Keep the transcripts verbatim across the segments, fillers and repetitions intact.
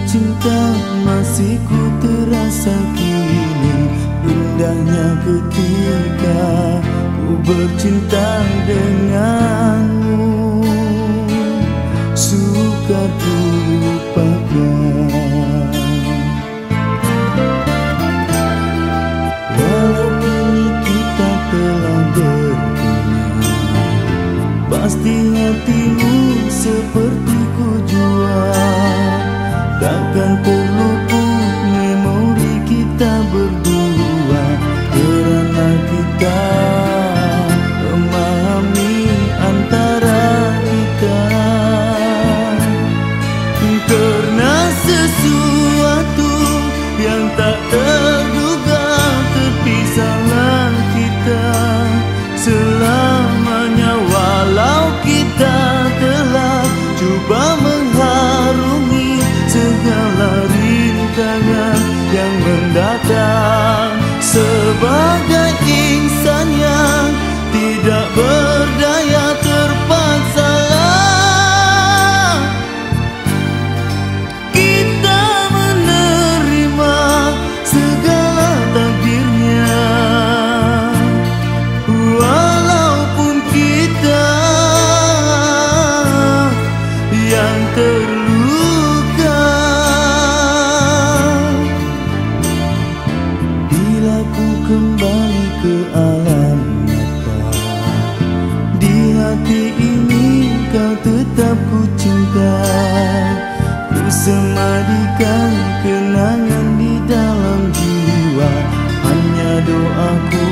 cinta masih ku terasa kini. Indahnya ketika ku bercinta denganmu, sukar ku lupakan. Walau kini kita telah berbina, pasti hatimu seperti ku jua. Takkan terluput memori kita berdua, kerana kita memahami antara kita. Karena sesuatu yang tak terduga, terpisahlah kita selamanya. Walau kita telah cuba mengharungi segala rintangan yang mendatang, sebagai insan yang tidak berdaya terpaksalah kita menerima segala takdirnya. Walaupun kita yang terluka, bila ku kembali ke alam nyata, di hati ini kau tetap ku cinta. Ku semadikan kenangan di dalam jiwa, hanya doaku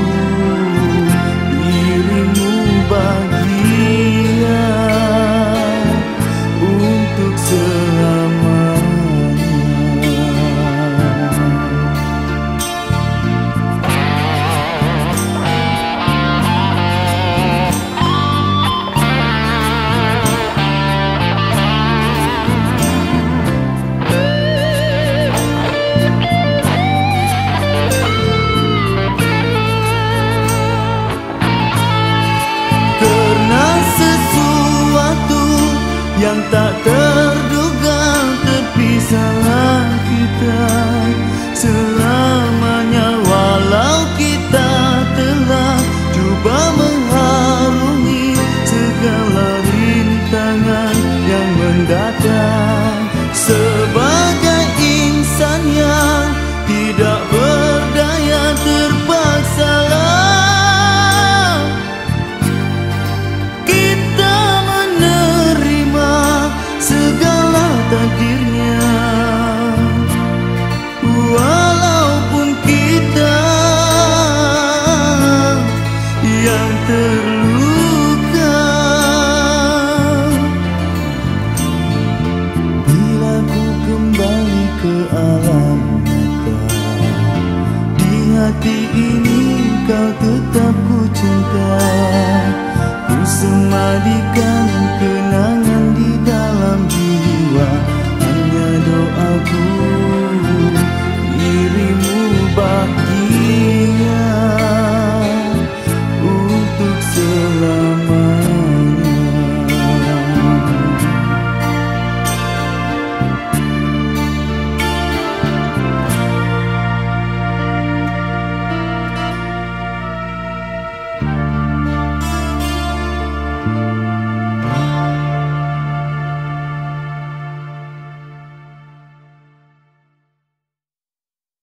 dirimu bahagia untuk selamanya. Yang tak terduga, terpisahlah kita selamanya. Walau kita telah cuba mengharungi segala rintangan yang mendatang, sebagai insan yang tidak berdaya terpaksalah segala takdirnya. Walaupun kita yang terluka, bila ku kembali ke alam nyata, di hati ini kau tetap ku cinta. Ku semadikan kenangan di dalam jiwa, hanya doaku dirimu bahagia untuk selamanya. Thank you.